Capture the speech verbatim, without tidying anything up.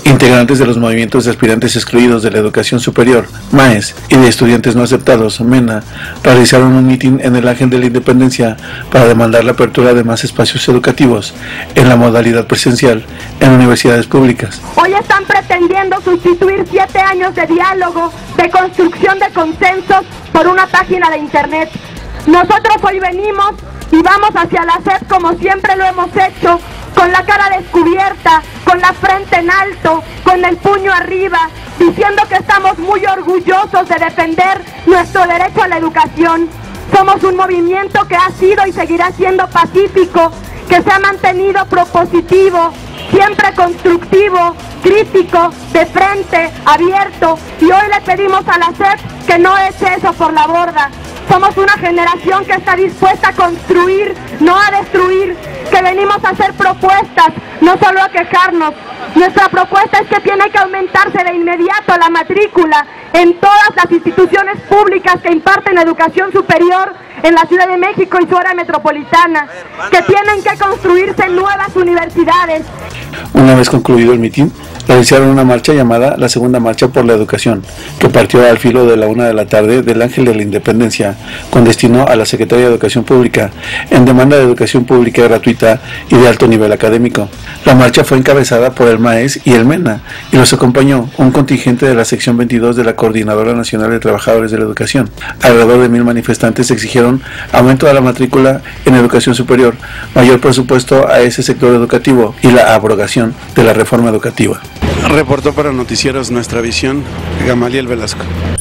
Integrantes de los movimientos de aspirantes excluidos de la educación superior, MAES, y de estudiantes no aceptados, MENA, realizaron un mitin en el Ángel de la Independencia para demandar la apertura de más espacios educativos en la modalidad presencial en universidades públicas. Hoy están pretendiendo sustituir siete años de diálogo, de construcción de consensos por una página de internet. Nosotros hoy venimos y vamos hacia la S E P como siempre lo hemos hecho, con la cara descubierta, con la frente en alto, con el puño arriba, diciendo que estamos muy orgullosos de defender nuestro derecho a la educación. Somos un movimiento que ha sido y seguirá siendo pacífico, que se ha mantenido propositivo, siempre constructivo, crítico, de frente, abierto, y hoy le pedimos a la S E P que no eche eso por la borda. Somos una generación que está dispuesta a construir, no a destruir, que venimos a hacer propuestas, no solo a quejarnos. Nuestra propuesta es que tiene que aumentarse de inmediato la matrícula en todas las instituciones públicas que imparten educación superior en la Ciudad de México y su área metropolitana, que tienen que construirse nuevas universidades. Una vez concluido el mitin, realizaron una marcha llamada la Segunda Marcha por la Educación, que partió al filo de la una de la tarde del Ángel de la Independencia, con destino a la Secretaría de Educación Pública, en demanda de educación pública gratuita y de alto nivel académico. La marcha fue encabezada por el MAES y el MENA, y los acompañó un contingente de la sección veintidós de la Coordinadora Nacional de Trabajadores de la Educación. Alrededor de mil manifestantes exigieron aumento de la matrícula en educación superior, mayor presupuesto a ese sector educativo y la abrogación de la reforma educativa. Reportó para Noticieros Nuestra Visión, Gamaliel Velasco.